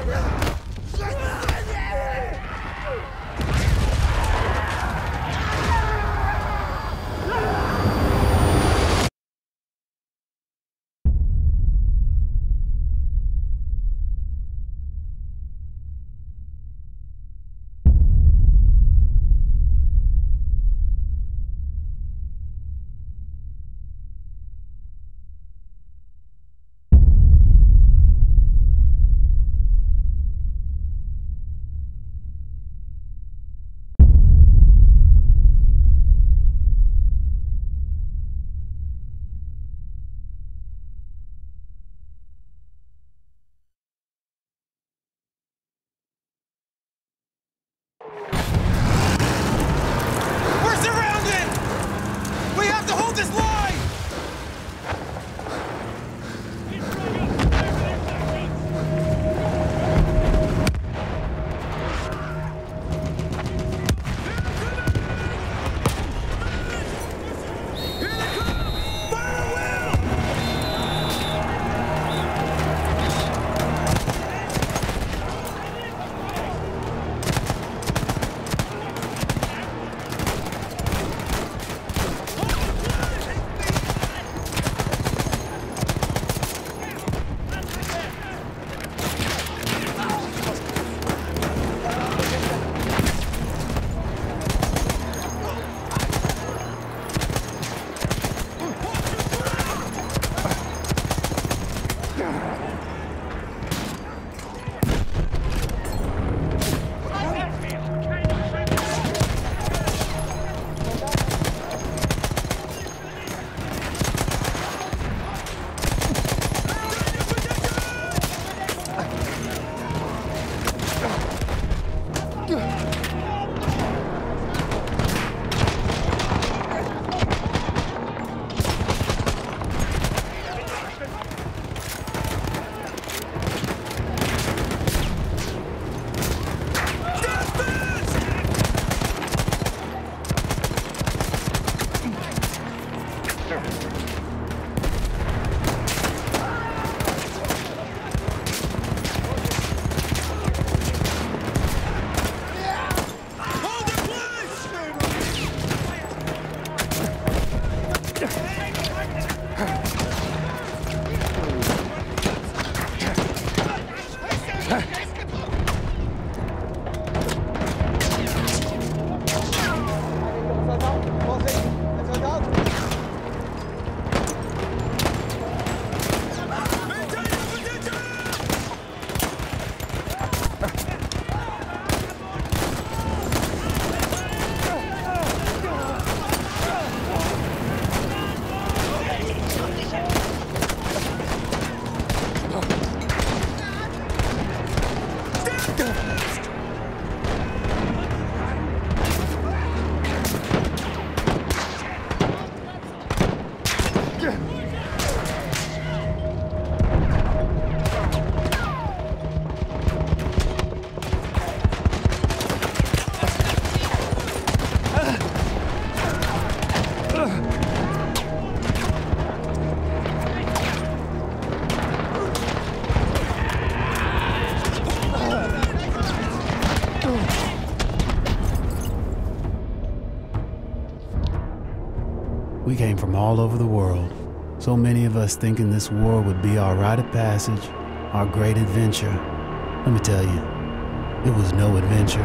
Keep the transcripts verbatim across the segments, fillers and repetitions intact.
We came from all over the world, so many of us thinking this war would be our rite of passage, our great adventure. Let me tell you, it was no adventure.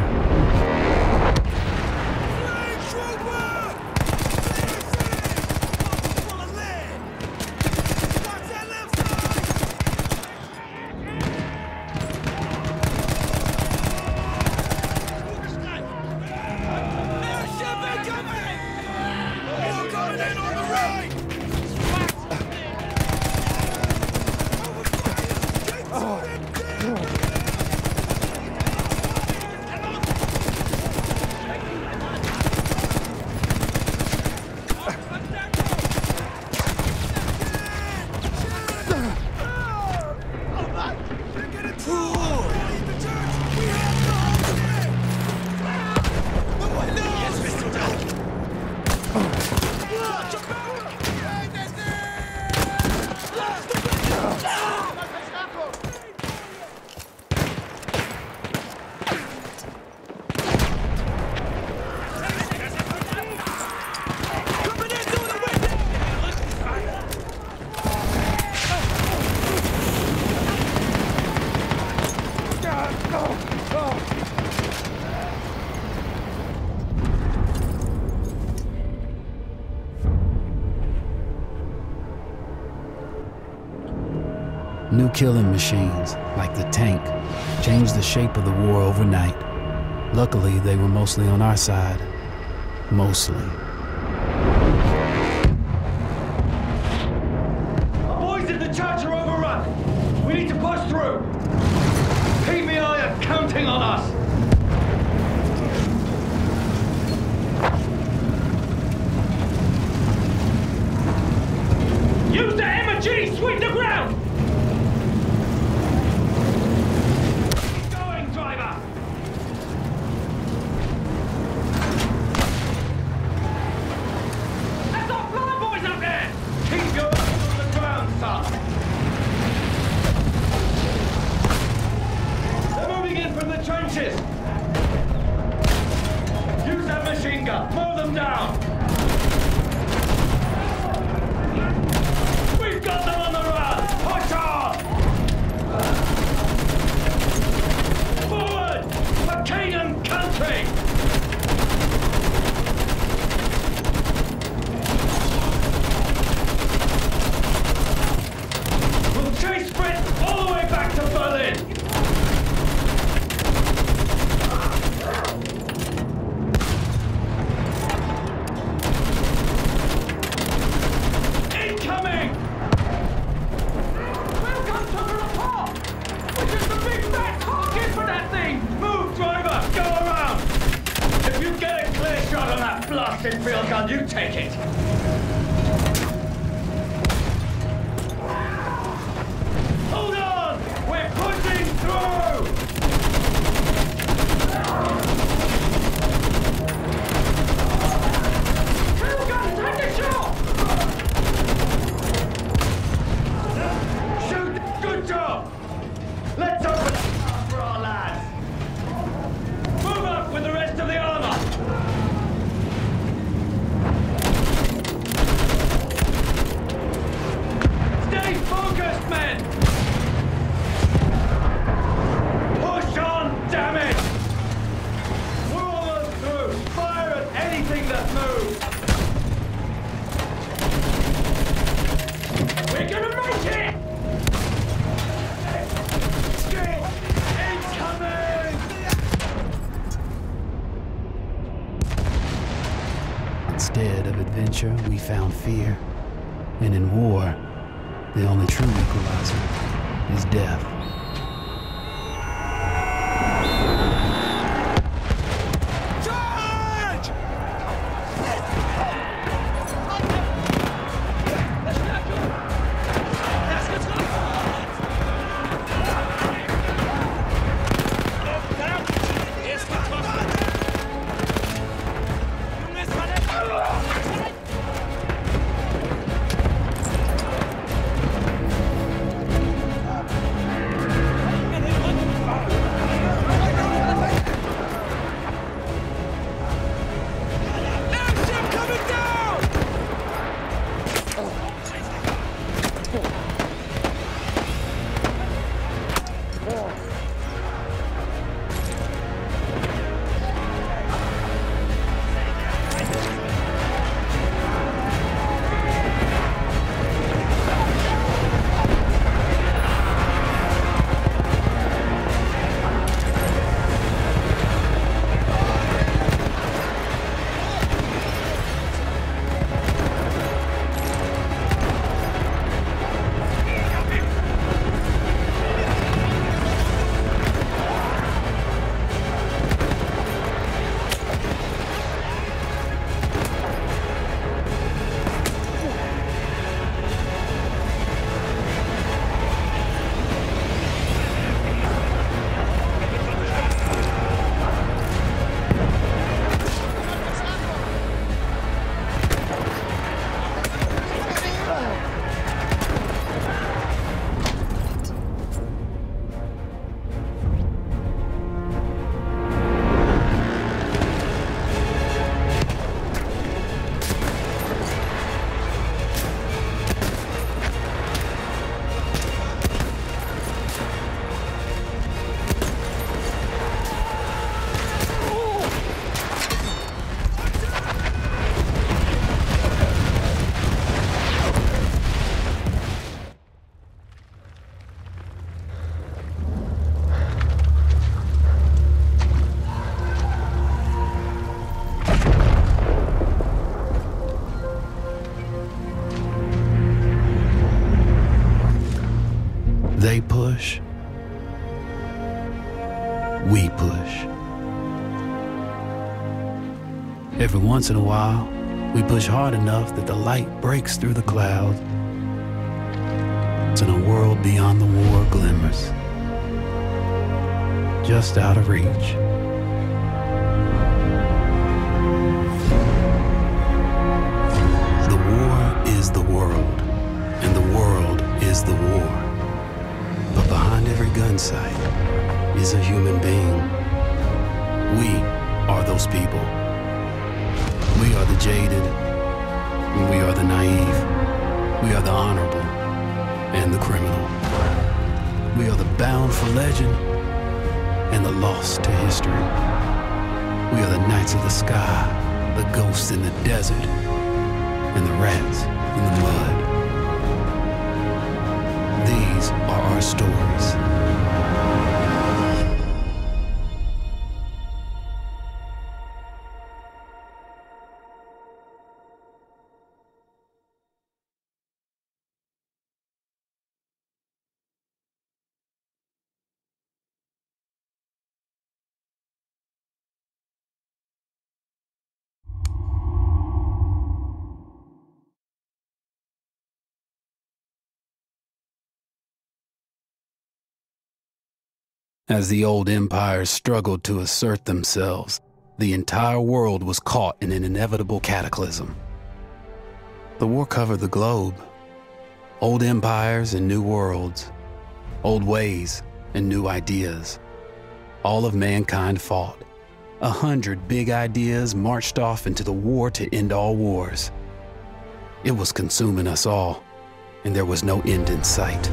New killing machines, like the tank, changed the shape of the war overnight. Luckily, they were mostly on our side. Mostly. Our boys in the church are overrun. We need to push through. P B I are counting on us. Use the M and G! Sweep the ground! Keep going, driver! That's our fly boys up there! Keep your eyes on the ground, son! They're moving in from the trenches! Use that machine gun! Mow them down! We've got them on the run! Push on! Forward! For Canaan country! We'll chase Britain all the way back to Berlin! Incoming! Welcome to the report! Which is the big fat target for that thing! Move, driver! Go around! If you get a clear shot on that blasted field gun, you take it! Hold on! We're pushing through! Field gun, take a shot! Shoot! Good job! Let's open up for our lads! Move up with the rest of the armor! Stay focused, men! Push on, damn it! We're almost through! Fire at anything that moves! We're gonna make it! Instead of adventure, we found fear. And in war, the only true equalizer is death. we push. Every once in a while, we push hard enough that the light breaks through the clouds, and a world beyond the war glimmers, just out of reach. The war is the world, and the world is the war. But behind every gun sight is a human being. We are those people. We are the jaded, and we are the naive. We are the honorable and the criminal. We are the bound for legend and the lost to history. We are the knights of the sky, the ghosts in the desert, and the rats in the mud. These are our stories. As the old empires struggled to assert themselves, the entire world was caught in an inevitable cataclysm. The war covered the globe. Old empires and new worlds. Old ways and new ideas. All of mankind fought. A hundred big ideas marched off into the war to end all wars. It was consuming us all, and there was no end in sight.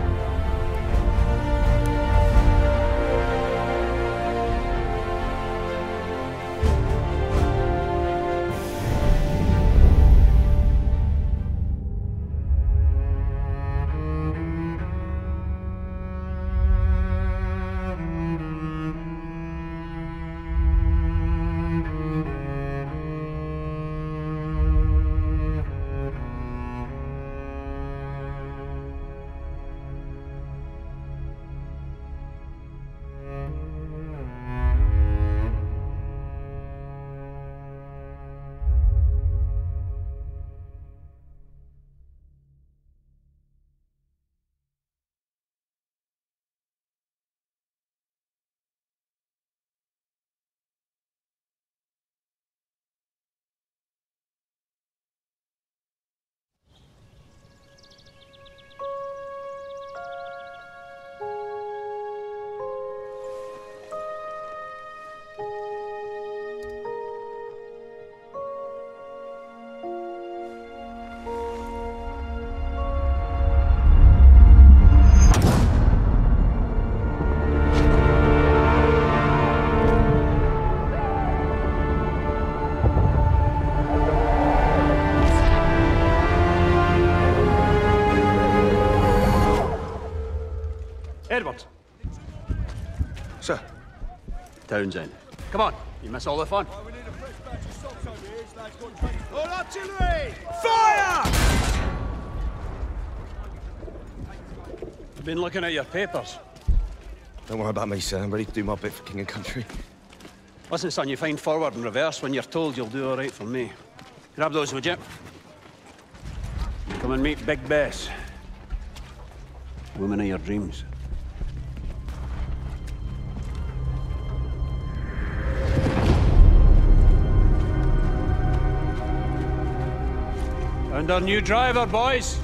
Edward. Sir. Townsend. Come on, you miss all the fun. Oh, we need a fresh batch of socks over here. This lad's got twenty. All artillery! Fire! I've been looking at your papers. Don't worry about me, sir. I'm ready to do my bit for king and country. Listen, son, you find forward and reverse when you're told you'll do all right for me. Grab those, would you? Come and meet Big Bess. Woman of your dreams. And our new driver, boys.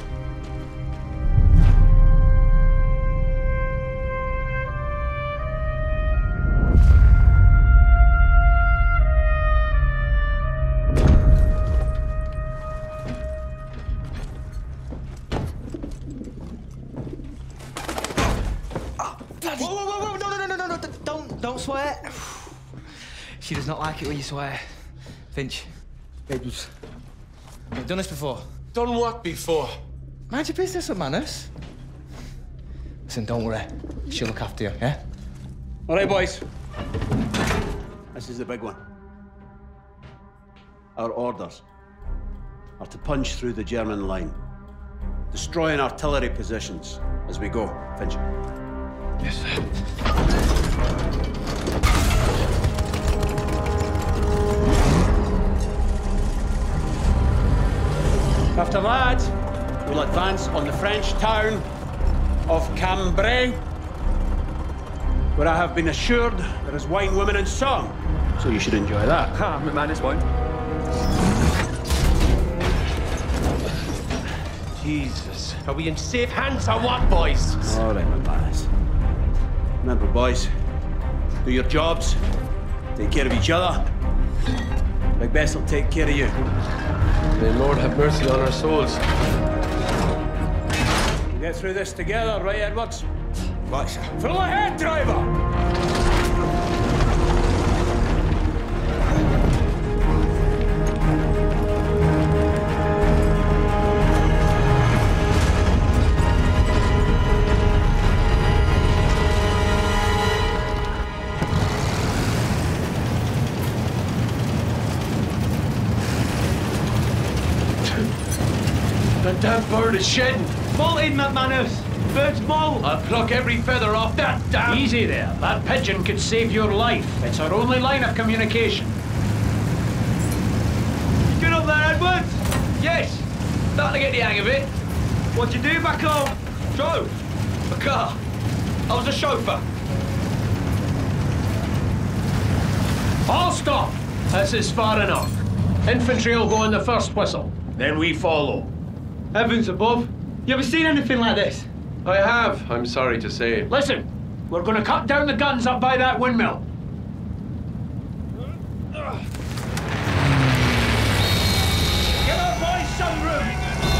Whoa, whoa, whoa, whoa, no, no, no, no, no, don't, don't swear. She does not like it when you swear. Finch. Edwards. You've done this before. Done what before? Mind your business with manners. Listen, don't worry. She'll look after you, yeah? All right, boys. This is the big one. Our orders are to punch through the German line, destroying artillery positions as we go. Finch. Yes, sir. advance on the French town of Cambrai, where I have been assured there is wine, women, and song. So you should enjoy that. Ah, McManus won't. Jesus. Are we in safe hands or what, boys? All right, McManus. Remember, boys, do your jobs, take care of each other. Like Bess will take care of you. May Lord have mercy on our souls. We'll get through this together, right, Edwards? Right, sir. Full ahead, driver! That damn bird is shedding. Bolted, McManus. Bird's bolt. I'll pluck every feather off that damn... Easy there. That pigeon could save your life. It's our only line of communication. You good up there, Edwards? Yes. Starting to get the hang of it. What'd you do back home? Drove. A car. I was a chauffeur. All stop! This is far enough. Infantry will go on the first whistle. Then we follow. Heavens above. You ever seen anything like this? I have, I'm sorry to say. Listen, we're going to cut down the guns up by that windmill. Give our boys some room.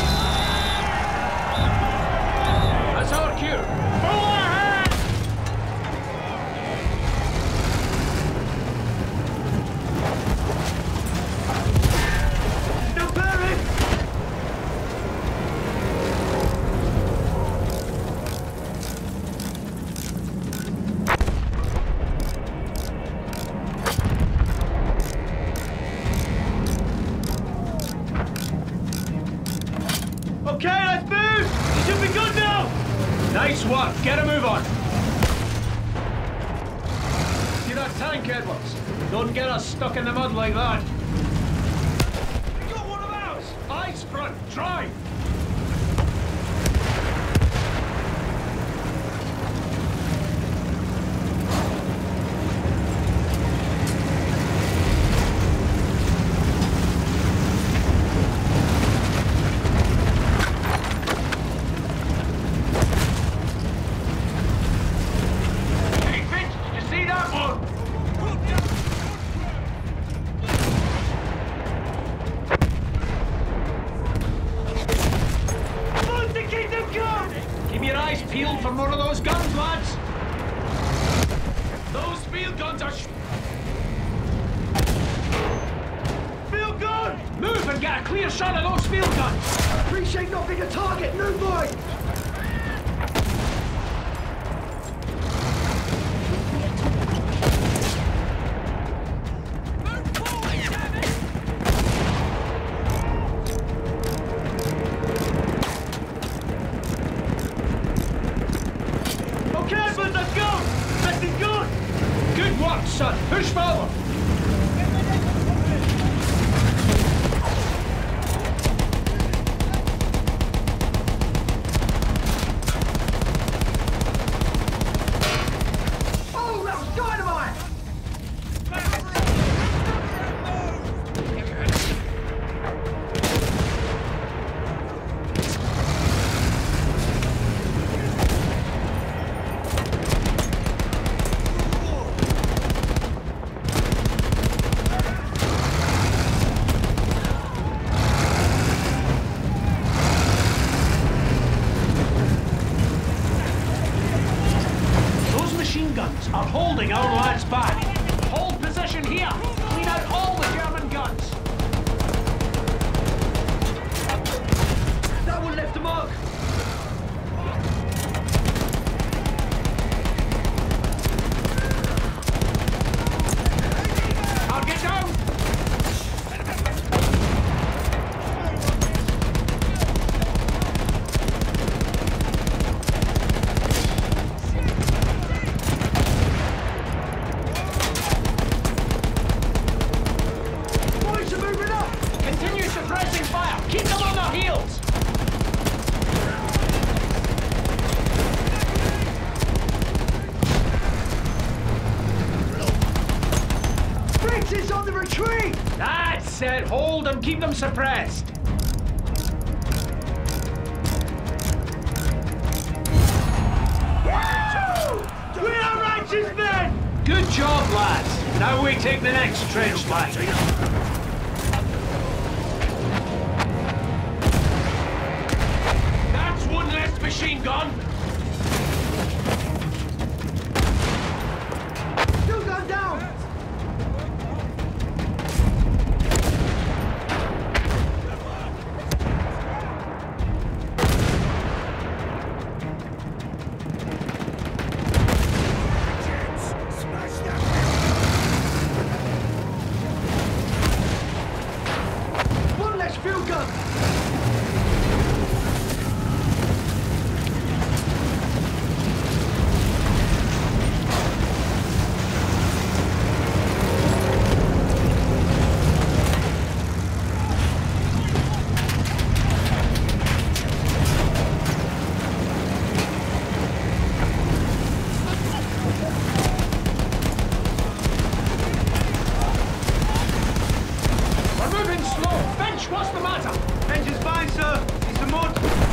That's our cue. Full ahead! Still bearing. Okay, let's move! It should be good now! Nice work. Get a move on. See that tank, Edwards? Don't get us stuck in the mud like that. We got one of ours. Eyes front. Drive. Hey, Finch, did you see that one? Move to keep them calm! Keep your eyes peeled for more of those guns, lads. Those field guns are... Sh Feel good! Move and get a clear shot of those field guns. Appreciate not being a target, new boy! Okay, Edwards, let's go! This is good! Good work, son. Push forward. Oh, that was dynamite! Those machine guns are holding our lads back. Hold position here. Clean out all the German guns. That one left a mark! Target down. Boys are moving up! Continue suppressing fire. Keep them on their heels. forces on the retreat! That's it! Hold them, keep them suppressed! We are righteous men! Good job, lads! Now we take the next trench line. That's one less machine gun! Still gone down! One less field gun! We're moving slow! Finch, what's the matter? Engine's fine, sir. It's the mud.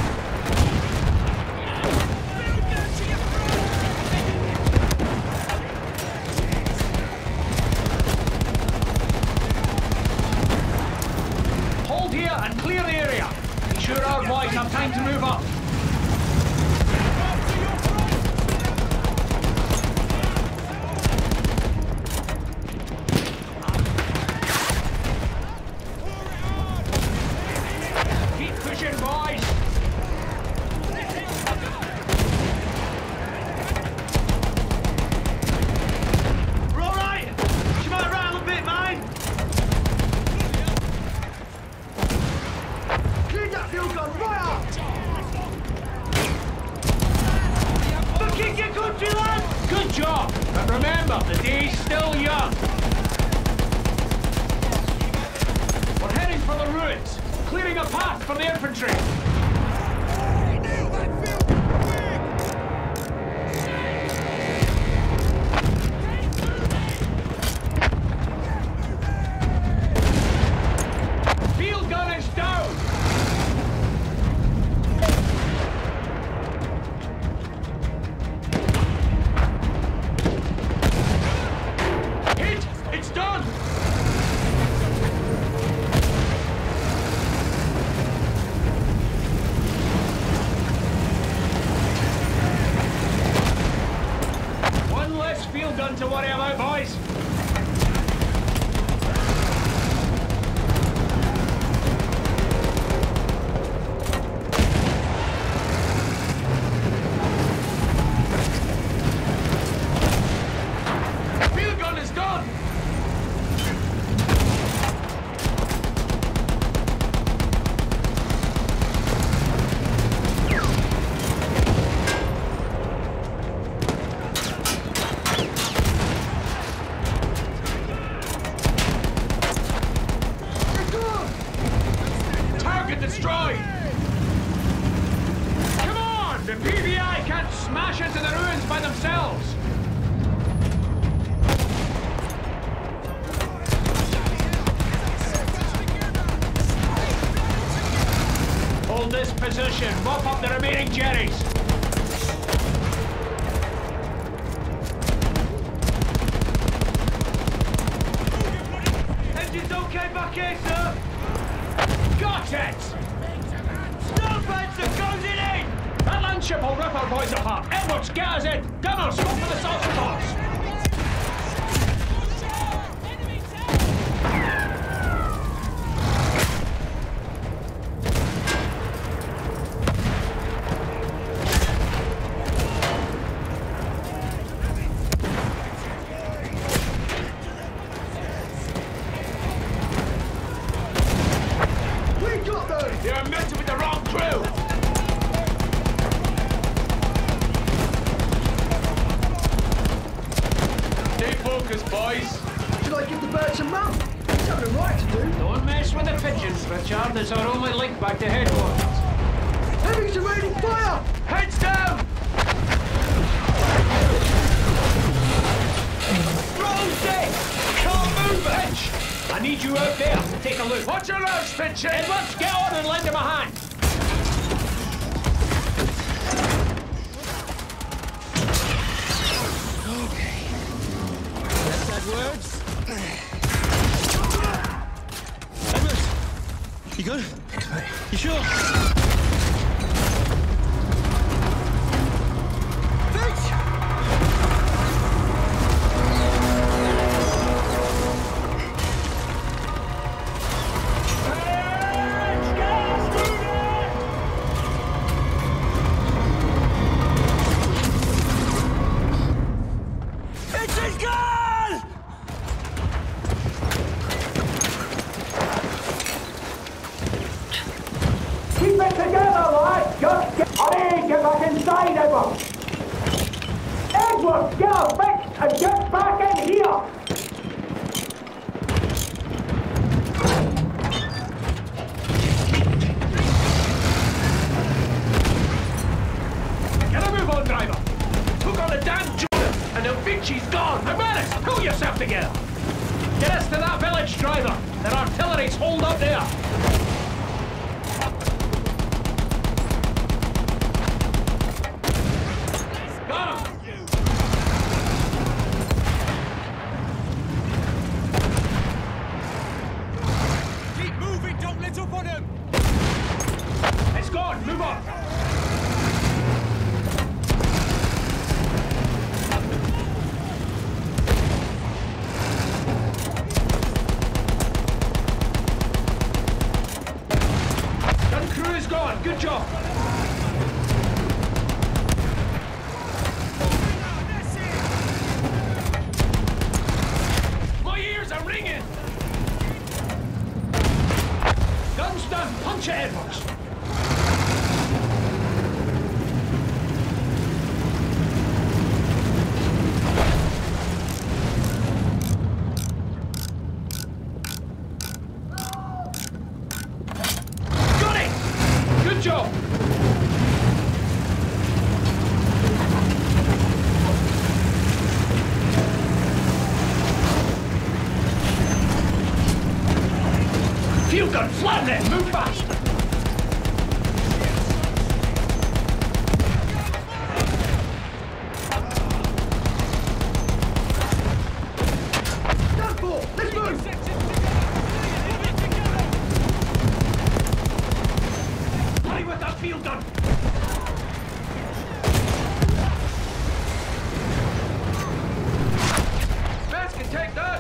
Hold here and clear the area. Ensure our boys have time to move up. Keep pushing, boys. We're all right. She might rattle a bit, mine. Clean that fuel gun right up. Fucking your country, lad. Good job. But remember, the day's still young. We're heading for the ruins, clearing a path for the infantry. Field gun is down. Hit! It's done! One less field gun to worry about, boys. Field gun is done! Target destroyed! Come on! The P V I can't smash into the ruins by themselves! Hold this position. Mop up the remaining Jerrys. Engine's okay back here, sir. Got it! Snowfencer goes it in! That landship will rip our boys apart. Edwards, get us in! Gunners, go for the salsa box! We got them! You're messing with the wrong crew! Stay focused, boys. Should I give the birds a mount? He's having a right to do. Don't mess with the pigeons, Richard. It's our only link back to headquarters. Heavy surrounding fire! Heads down! Throw it! Can't move it! I need you out there to take a look. Watch your nose, Finchy! Edwards, get on and lend him a hand. Words. Edwards, you good? You sure? Finch! Finch is gone! Keep it together, lad! Just get... Hurry, get back inside, Edward! Edward, get her fixed and get back in here! Get a move on, driver. Hook on the damn Jordan, and now Vinci's gone. Hermanus, pull yourself together. Get us to that village, driver. Their artillery's holed up there. Got him. Keep moving, don't let up on him! It's gone. Move on. Gun crew is gone. Good job. My ears are ringing. Gun's done. Punch it, Edwards. Got it! Good job! Field gun, flatten it! Move fast! Stand for! Let's move! Hurry with that field gun! Vance can take that!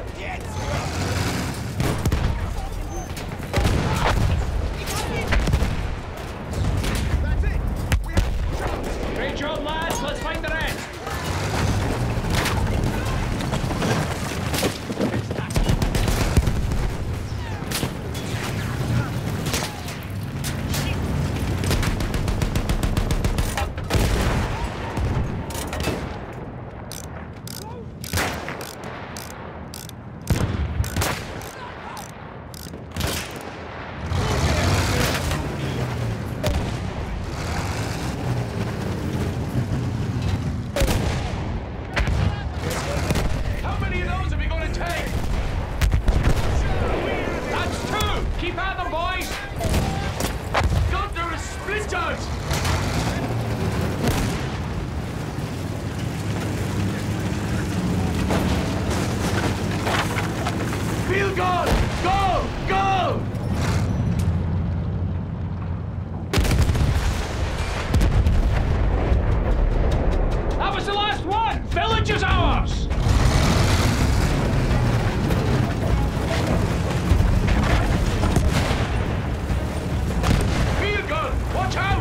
Great job, lads! Let's find the rest! How many of those are we going to take? That's two! Keep at them, boys! God, there are splinters! Field gun! Go! Go! That was the last one! Village is ours! Field gun! Watch out!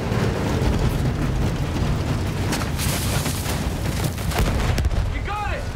You got it!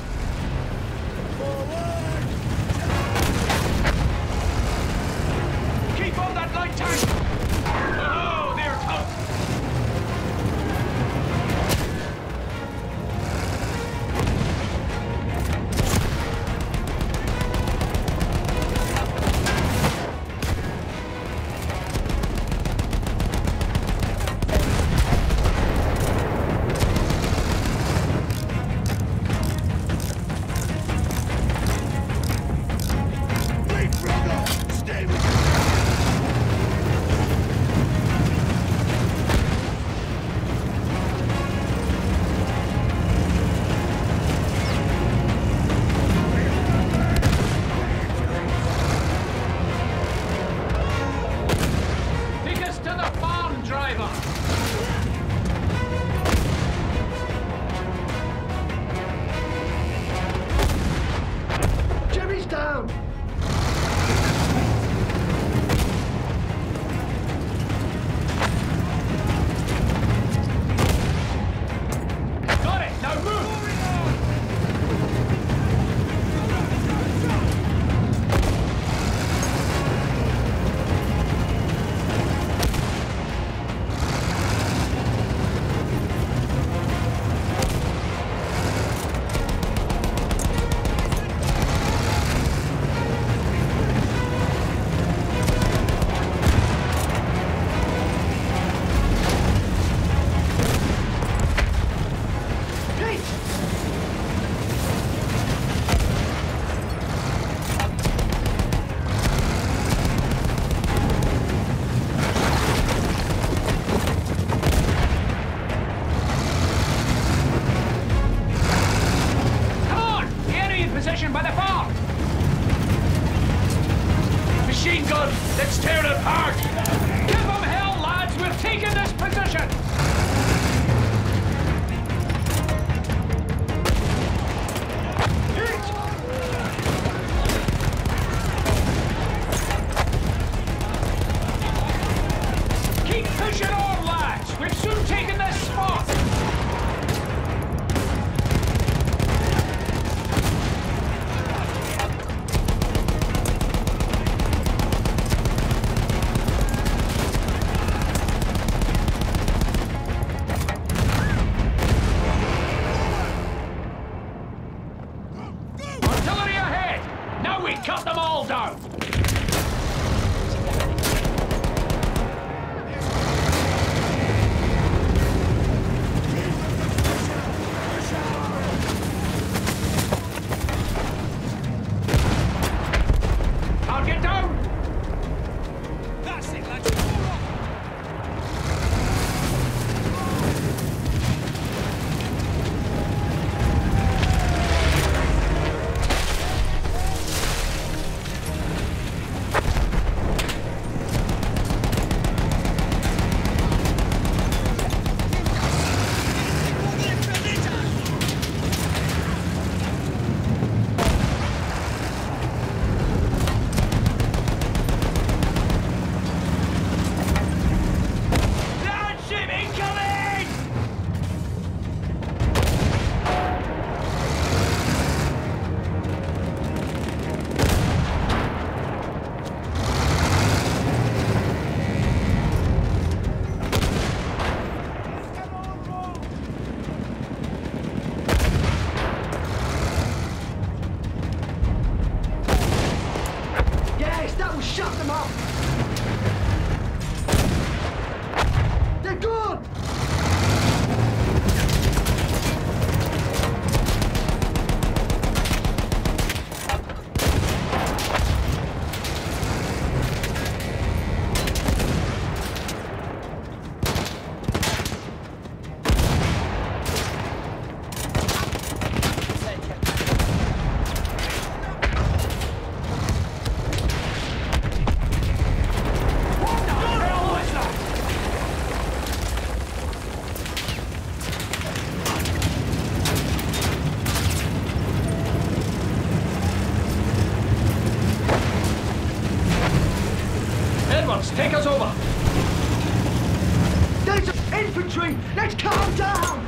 infantry! Let's calm down!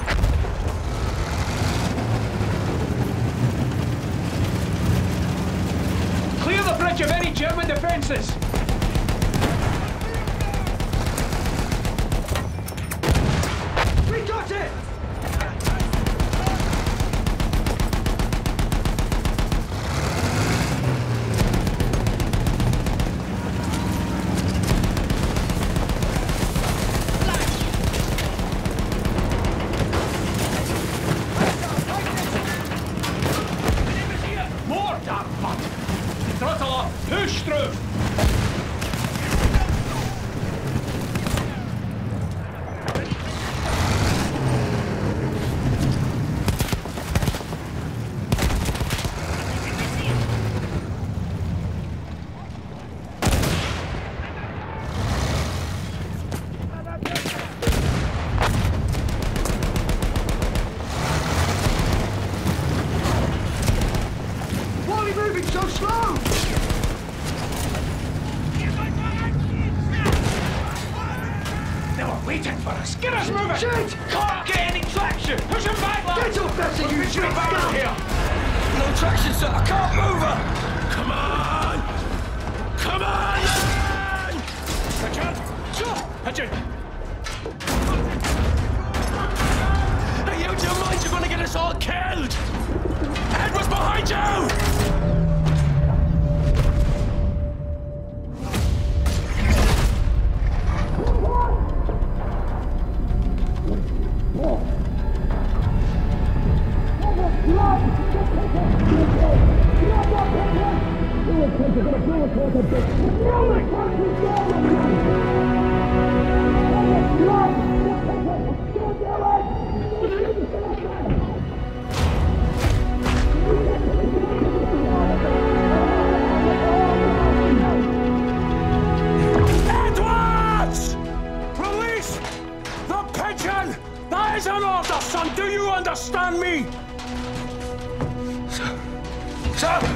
Clear the bridge of any German defences! We got it! More, damn butt! Throttle up! Push through! Why are we moving so slow? They were waiting for us! Get us moving! Shit! Can't get any traction! Push him back, lad! Get off that, you Push him shit back scum! here! No traction, sir. I can't move her. Come on! Come on! Hutchin! Hutchin! Hey, you two minds, you're gonna get us all killed! Edward's behind you! Edwards! Release the pigeon! That is an order, son! Do you understand me? Sir. Sir!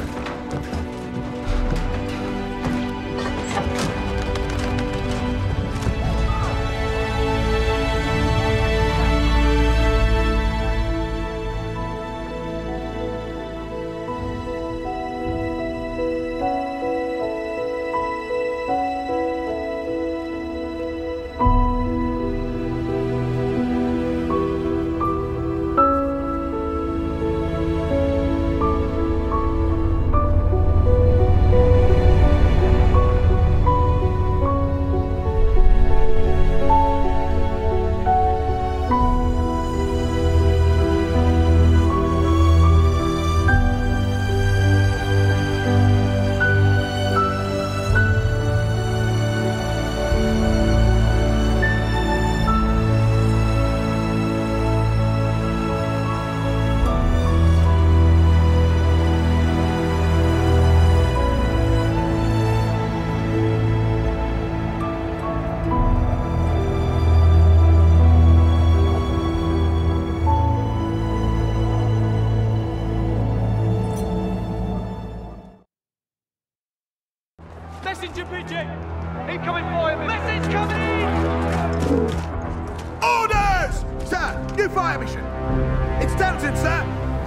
Messenger pigeon! Incoming fireman! Message coming in! Orders! Sir, new fire mission. It's Downton, sir.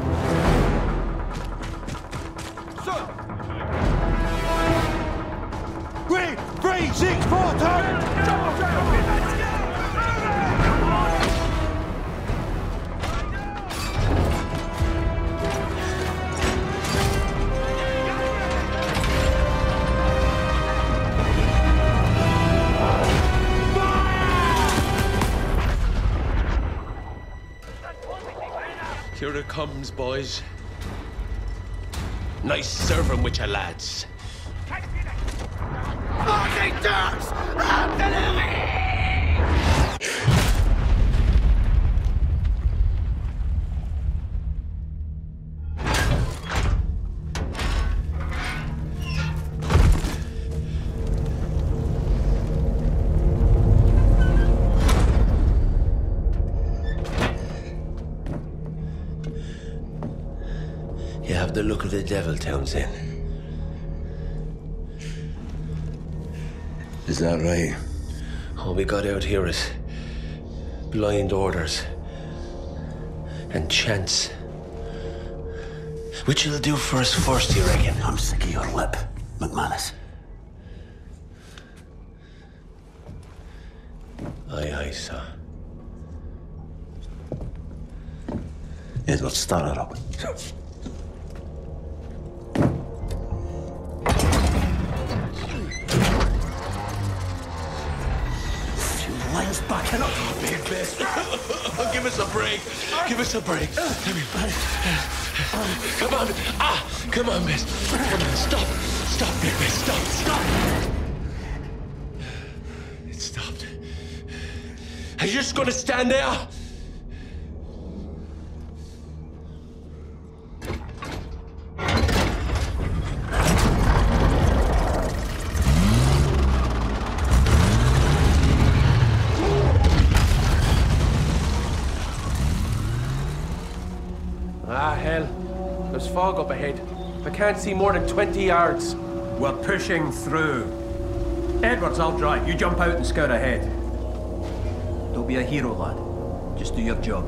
Sir. Three, three, six, four, turn. Double trail. Here it comes, boys. Nice serving with your lads. Fucking ducks! Artillery! You have the look of the devil, Townsend. Is that right? All we got out here is blind orders and chance. Which you'll do for us first, you reckon? I'm sick of your lip, McManus. Aye, aye, sir. Edward, start her up. Line's backing up. Big best. Give us a break. Give us a break. Come on. Ah, come on, miss. Come on, stop. Stop, big miss. Stop, stop. It stopped. Are you just gonna stand there? Ah, hell. There's fog up ahead. I can't see more than twenty yards. We're pushing through. Edwards, I'll drive. You jump out and scout ahead. Don't be a hero, lad. Just do your job.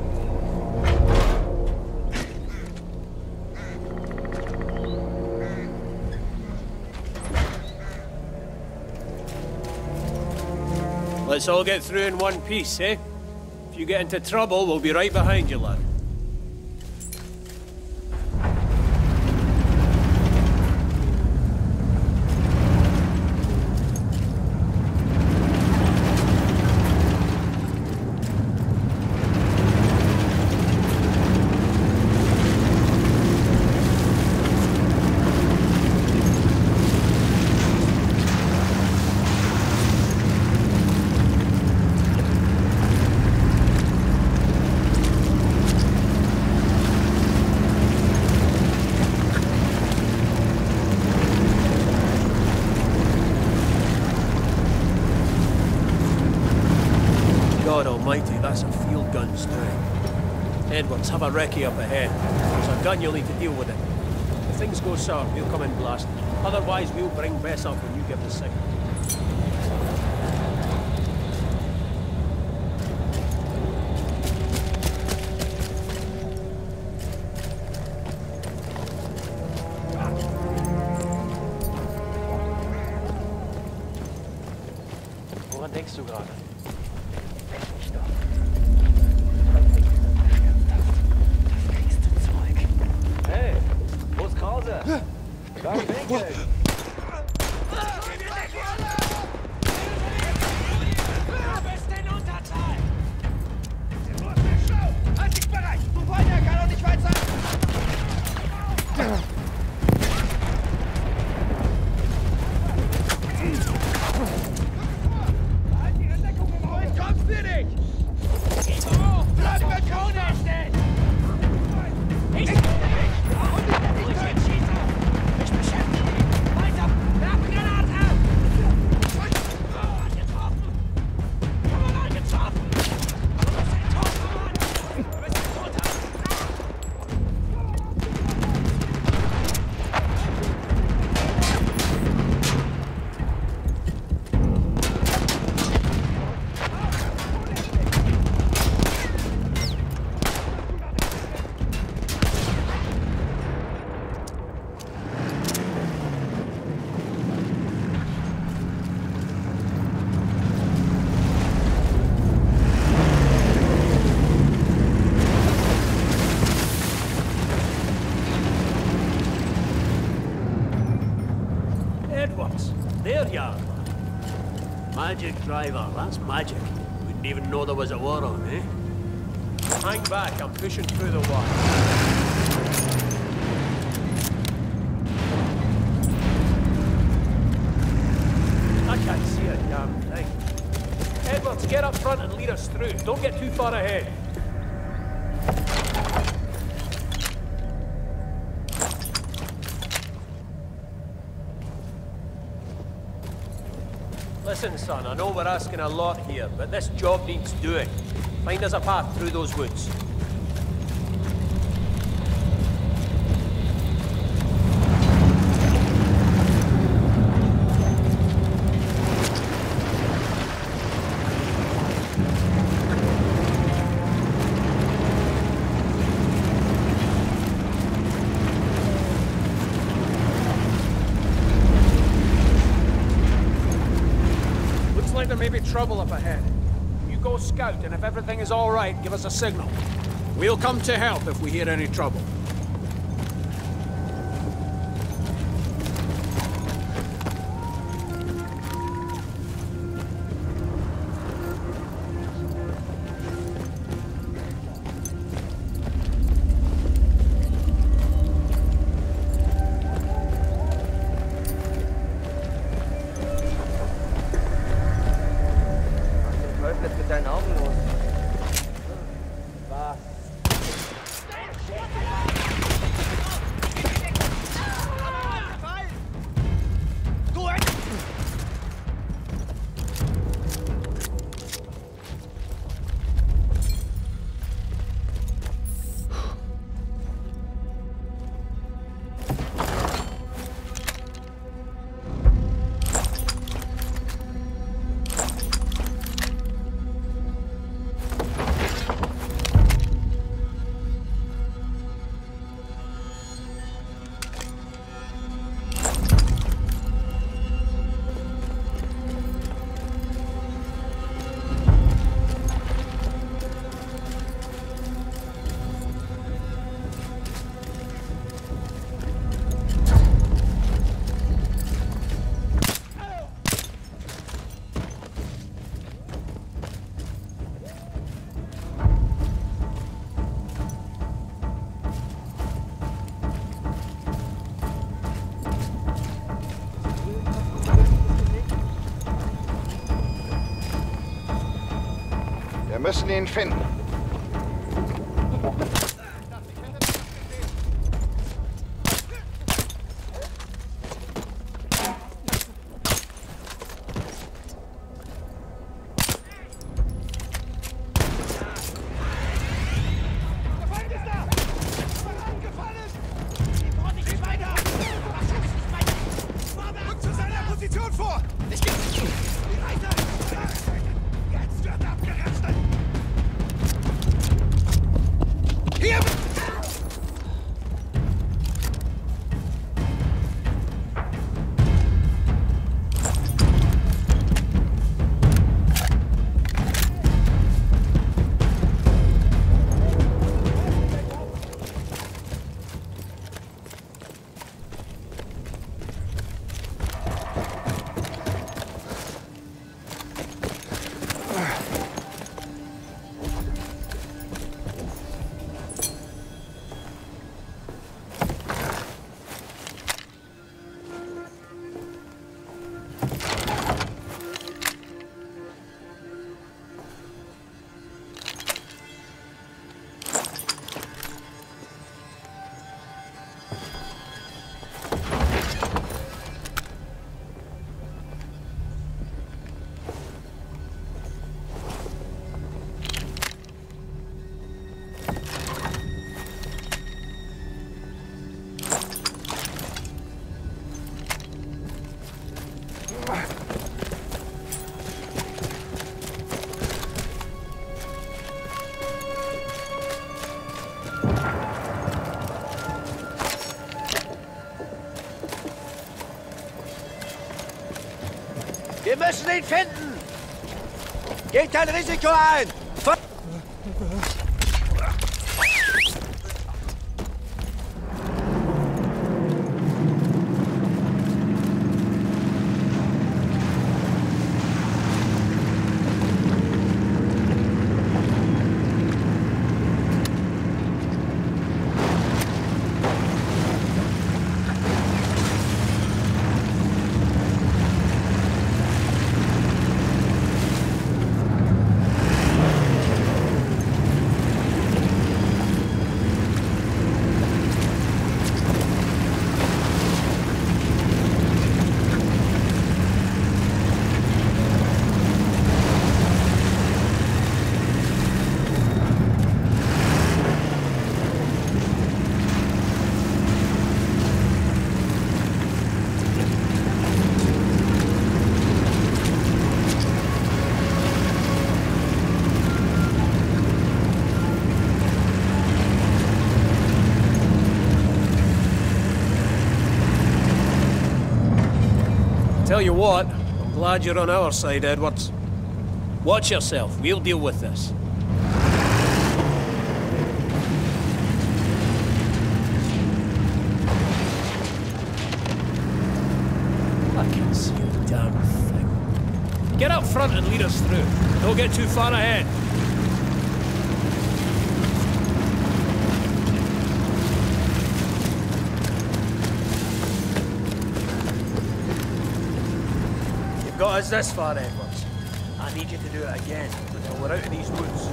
Let's all get through in one piece, eh? If you get into trouble, we'll be right behind you, lad. God almighty, that's a field gun's doing. Edwards, have a recce up ahead. There's a gun you'll need to deal with it. If things go sour, we'll come in blasting. Otherwise, we'll bring Bess up when you give the signal. Woran denkst du gerade? Hey, wo ist Krause? Da im Winkel. Du bist in Unterzahl! Halt dich bereit! Du Feuer kann doch nicht weit sein! Halt die Entdeckung im Haus! Ich komm's für dich! Bleib über Krone stehen! Ich bin nicht! Ich beschäftige mich! Weiter! Werf Granate! Getroffen! Kamerad getroffen! Du bist ein toter Mann! Du bist ein Toter! Edwards, there you are. Magic driver, that's magic. Wouldn't even know there was a war on, eh? Hang back, I'm pushing through the wire. I can't see a damn thing. Edwards, get up front and lead us through. Don't get too far ahead. Listen, son, I know we're asking a lot here, but this job needs doing. Find us a path through those woods. may be trouble up ahead. You go scout, and if everything is all right, give us a signal. We'll come to help if we hear any trouble. Mit deinen Augen los. Was? Wir müssen ihn finden. Wir müssen ihn finden! Geht kein Risiko ein! Ver Tell you what, I'm glad you're on our side, Edwards. Watch yourself. We'll deal with this. I can see a damn thing. Get up front and lead us through. Don't get too far ahead. You've got us this far, Edwards. I need you to do it again until we're out of these woods.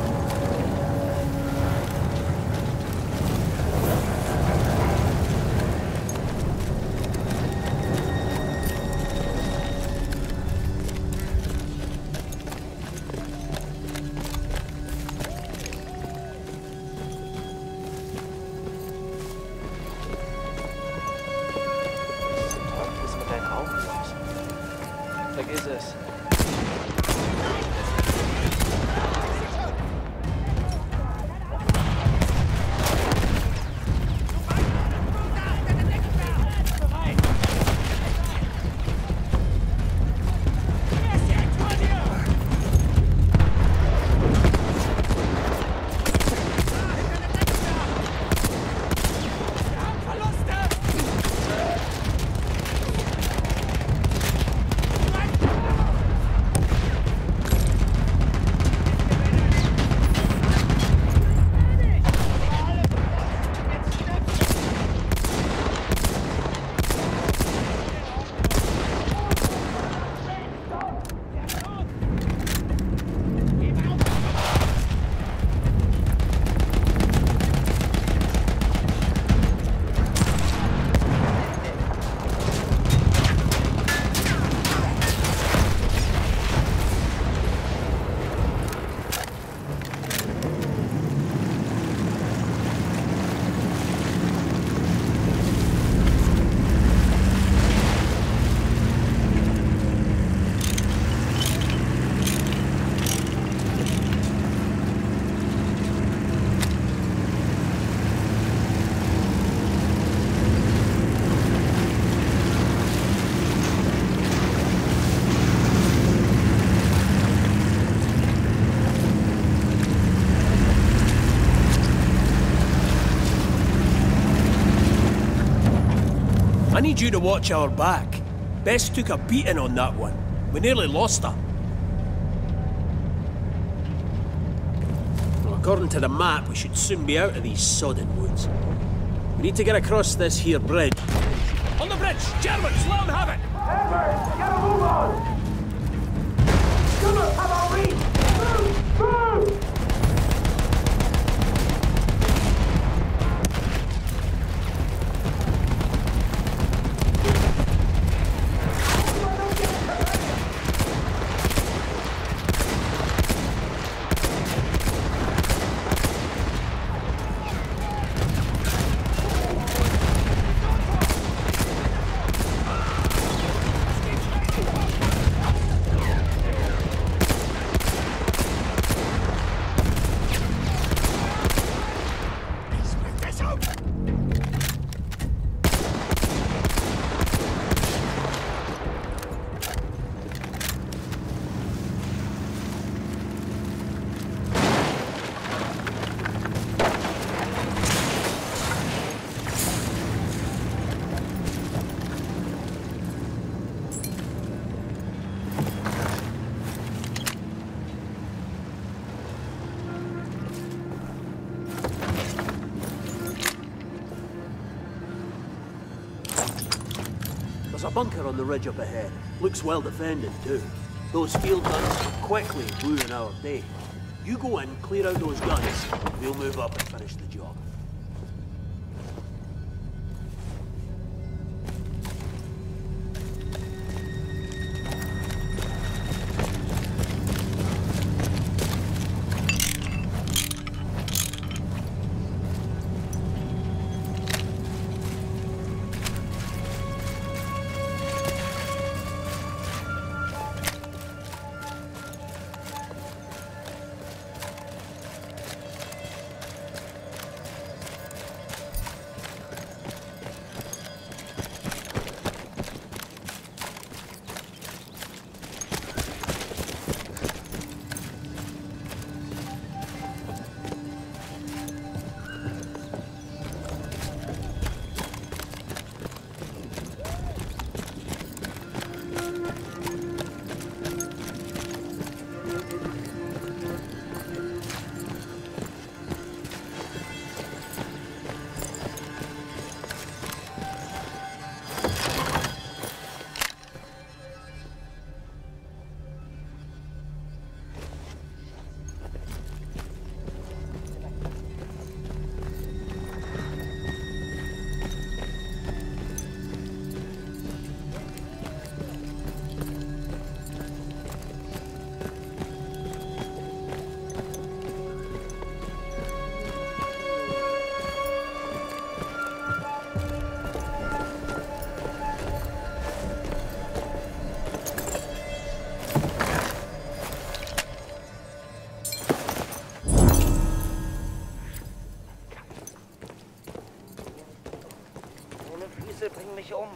What is this? I need you to watch our back. Bess took a beating on that one. We nearly lost her. Well, according to the map, we should soon be out of these sodden woods. We need to get across this here bridge. On the bridge! Germans, let them have it! Edward, get a move on! Come on, have a reach! Move! Move! There's a bunker on the ridge up ahead. Looks well defended, too. Those field guns will quickly ruin our day. You go in, clear out those guns. We'll move up and finish the job. Bitte bring mich um.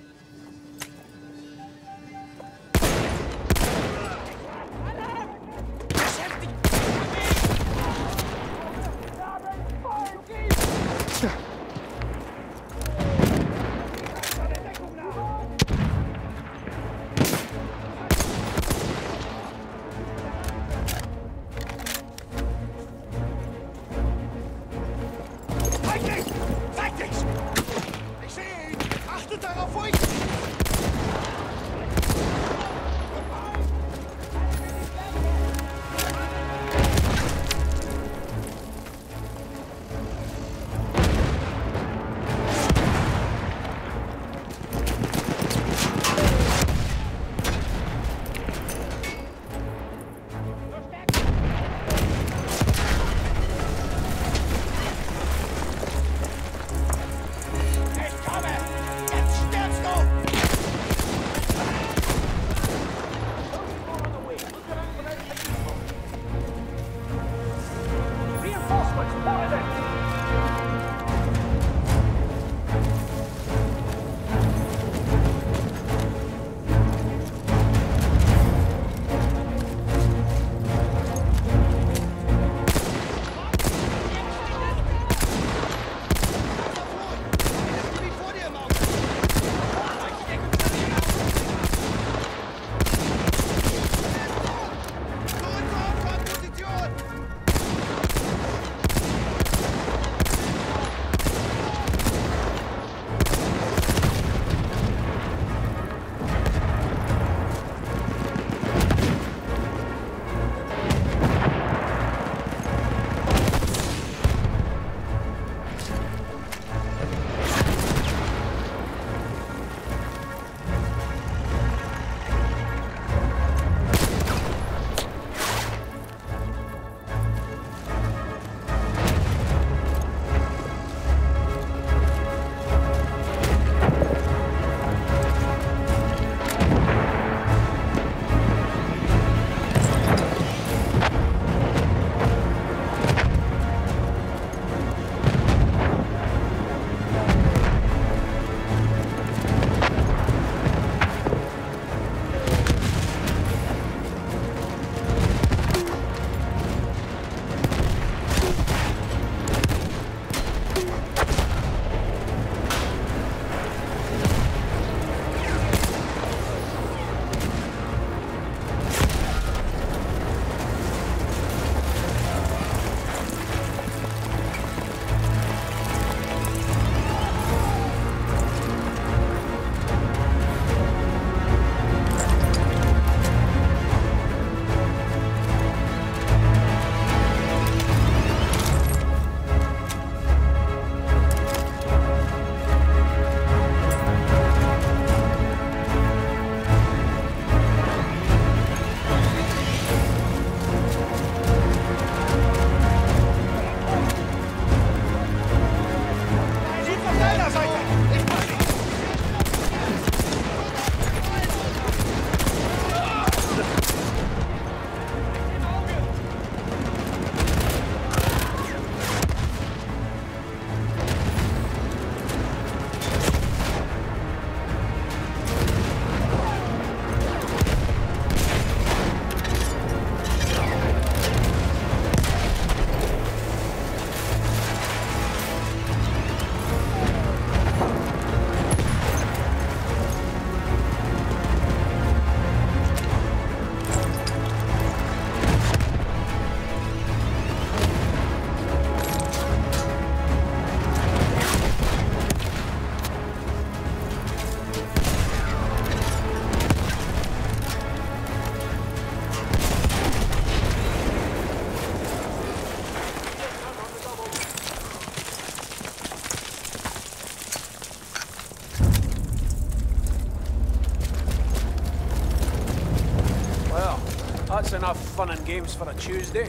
That's enough fun and games for a Tuesday.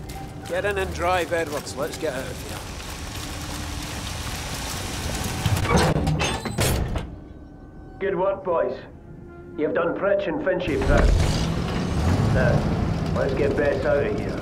Get in and drive, Edwards. Let's get out of here. Good work, boys. You've done Pritch and Finchy proud. Now, let's get Bess out of here.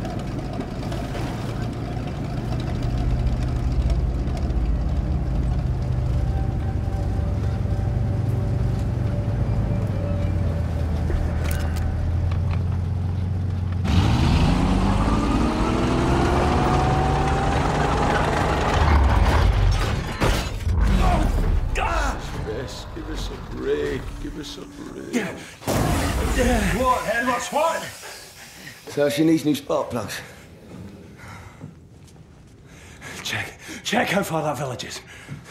So she needs new spark plugs. Check. Check how far that village is.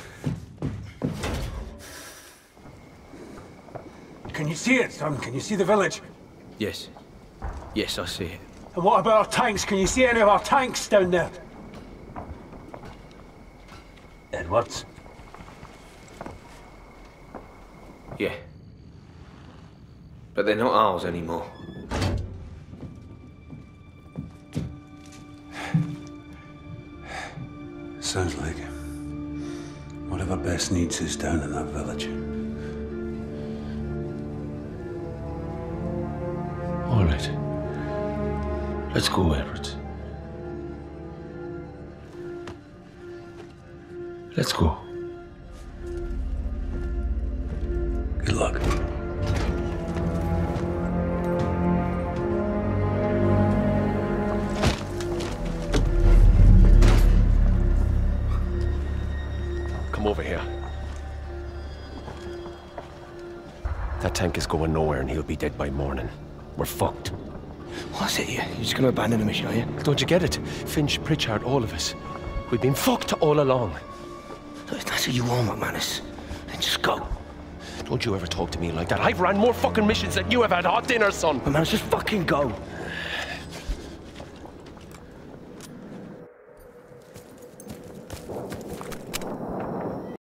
Can you see it, son? Can you see the village? Yes. Yes, I see it. And what about our tanks? Can you see any of our tanks down there? Edwards? Yeah. But they're not ours anymore. Sounds like whatever Bess needs is down in that village. All right. Let's go, Edwards. Let's go. Good luck. Come over here. That tank is going nowhere and he'll be dead by morning. We're fucked. What's it, you? You're just gonna abandon the mission, are you? Don't you get it? Finch, Pritchard, all of us. We've been fucked all along. Look, if that's what you want, McManus, then just go. Don't you ever talk to me like that. I've ran more fucking missions than you have had hot dinner, son. McManus, just fucking go.